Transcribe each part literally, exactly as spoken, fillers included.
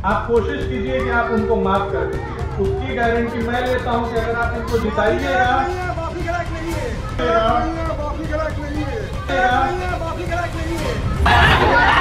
आप कोशिश कीजिए कि आप उनको माफ कर दीजिए। उसकी गारंटी मैं लेता हूं कि अगर आप उनको जिताइएगा, माफी का हक नहीं है, माफी का हक नहीं है, माफी का हक नहीं है।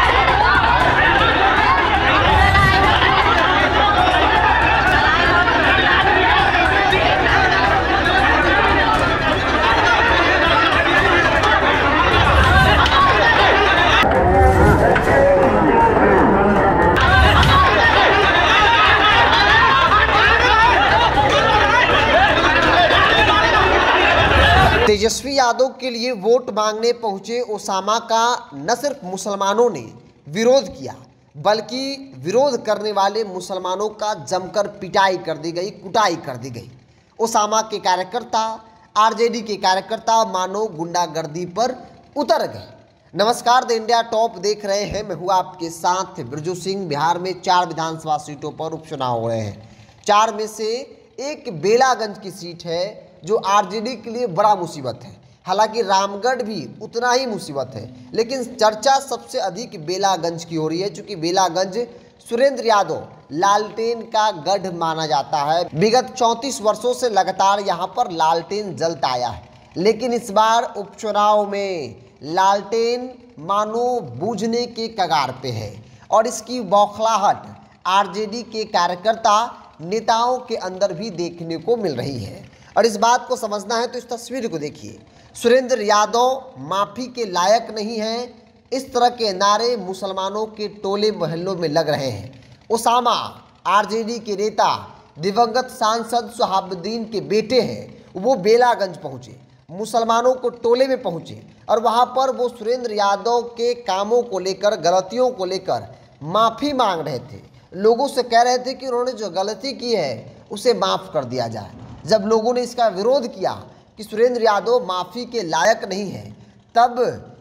तेजस्वी यादव के लिए वोट मांगने पहुंचे ओसामा का न सिर्फ मुसलमानों ने विरोध किया, बल्कि विरोध करने वाले मुसलमानों का जमकर पिटाई कर दी गई, कुटाई कर दी गई। ओसामा के कार्यकर्ता, आरजेडी के कार्यकर्ता मानो गुंडागर्दी पर उतर गए। नमस्कार, द इंडिया टॉप देख रहे हैं, मैं हूँ आपके साथ बिरजू सिंह। बिहार में चार विधानसभा सीटों पर उपचुनाव हो रहे हैं। चार में से एक बेलागंज की सीट है जो आरजेडी के लिए बड़ा मुसीबत है। हालांकि रामगढ़ भी उतना ही मुसीबत है, लेकिन चर्चा सबसे अधिक बेलागंज की हो रही है, क्योंकि बेलागंज सुरेंद्र यादव लालटेन का गढ़ माना जाता है। विगत चौंतीस वर्षों से लगातार यहां पर लालटेन जलता आया है, लेकिन इस बार उपचुनाव में लालटेन मानो बूझने के कगार पे है और इसकी बौखलाहट आरजेडी के कार्यकर्ता, नेताओं के अंदर भी देखने को मिल रही है। और इस बात को समझना है तो इस तस्वीर को देखिए। सुरेंद्र यादव माफ़ी के लायक नहीं हैं, इस तरह के नारे मुसलमानों के टोले मोहल्लों में लग रहे हैं। ओसामा आरजेडी के नेता, दिवंगत सांसद शहाबुद्दीन के बेटे हैं, वो बेलागंज पहुंचे, मुसलमानों को टोले में पहुंचे और वहां पर वो सुरेंद्र यादव के कामों को लेकर, गलतियों को लेकर माफ़ी मांग रहे थे। लोगों से कह रहे थे कि उन्होंने जो गलती की है उसे माफ़ कर दिया जाए। जब लोगों ने इसका विरोध किया कि सुरेंद्र यादव माफ़ी के लायक नहीं है, तब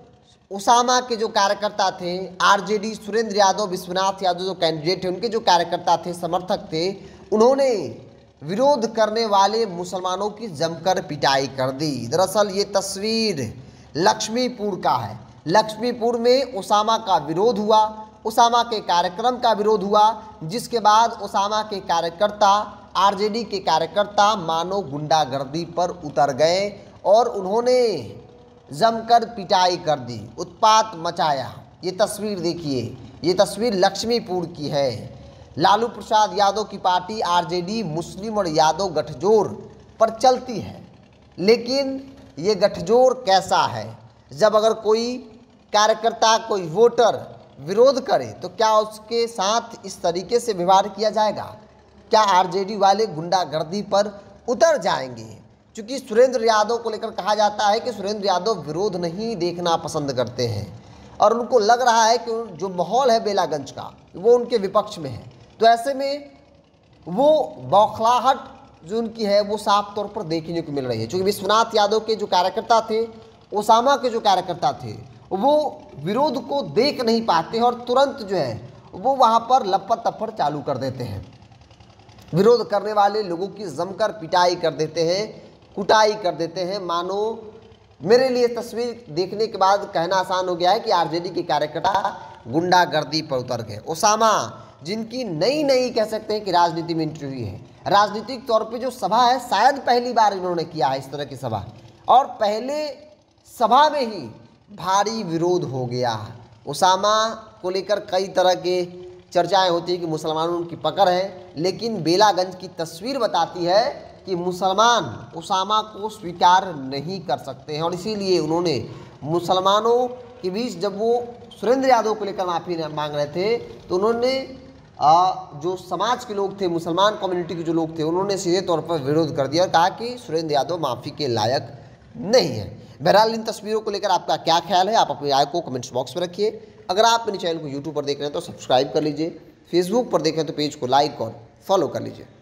ओसामा के जो कार्यकर्ता थे, आरजेडी सुरेंद्र यादव, विश्वनाथ यादव जो कैंडिडेट थे, उनके जो कार्यकर्ता थे, समर्थक थे, उन्होंने विरोध करने वाले मुसलमानों की जमकर पिटाई कर दी। दरअसल ये तस्वीर लक्ष्मीपुर का है। लक्ष्मीपुर में ओसामा का विरोध हुआ, ओसामा के कार्यक्रम का विरोध हुआ, जिसके बाद ओसामा के कार्यकर्ता, आरजेडी के कार्यकर्ता मानो गुंडागर्दी पर उतर गए और उन्होंने जमकर पिटाई कर दी, उत्पात मचाया। ये तस्वीर देखिए, ये तस्वीर लक्ष्मीपुर की है। लालू प्रसाद यादव की पार्टी आरजेडी मुस्लिम और यादव गठजोड़ पर चलती है, लेकिन ये गठजोड़ कैसा है? जब अगर कोई कार्यकर्ता, कोई वोटर विरोध करे तो क्या उसके साथ इस तरीके से व्यवहार किया जाएगा? क्या आरजेडी वाले गुंडागर्दी पर उतर जाएंगे? क्योंकि सुरेंद्र यादव को लेकर कहा जाता है कि सुरेंद्र यादव विरोध नहीं देखना पसंद करते हैं और उनको लग रहा है कि जो माहौल है बेलागंज का, वो उनके विपक्ष में है। तो ऐसे में वो बौखलाहट जो उनकी है वो साफ तौर पर देखने को मिल रही है। क्योंकि विश्वनाथ यादव के जो कार्यकर्ता थे, ओसामा के जो कार्यकर्ता थे, वो विरोध को देख नहीं पाते हैं और तुरंत जो है वो वहाँ पर लपट तपड़ चालू कर देते हैं। विरोध करने वाले लोगों की जमकर पिटाई कर देते हैं, कुटाई कर देते हैं। मानो मेरे लिए तस्वीर देखने के बाद कहना आसान हो गया है कि आरजेडी के कार्यकर्ता गुंडागर्दी पर उतर गए। ओसामा, जिनकी नई नई कह सकते हैं कि राजनीति में एंट्री हुई है, राजनीतिक तौर पे जो सभा है, शायद पहली बार इन्होंने किया है इस तरह की सभा, और पहले सभा में ही भारी विरोध हो गया। ओसामा को लेकर कई तरह के चर्चाएं होती है कि मुसलमानों की पकड़ है, लेकिन बेलागंज की तस्वीर बताती है कि मुसलमान ओसामा को स्वीकार नहीं कर सकते हैं और इसीलिए उन्होंने मुसलमानों के बीच, जब वो सुरेंद्र यादव को लेकर माफ़ी मांग रहे थे, तो उन्होंने जो समाज के लोग थे, मुसलमान कम्युनिटी के जो लोग थे, उन्होंने सीधे तौर पर विरोध कर दिया और कहा कि सुरेंद्र यादव माफ़ी के लायक नहीं है। बहरहाल इन तस्वीरों को लेकर आपका क्या ख्याल है? आप अपनी राय को कमेंट्स बॉक्स में रखिए। अगर आप मेरे चैनल को यूट्यूब पर देख रहे हैं तो सब्सक्राइब कर लीजिए, फेसबुक पर देखें तो पेज को लाइक और फॉलो कर लीजिए।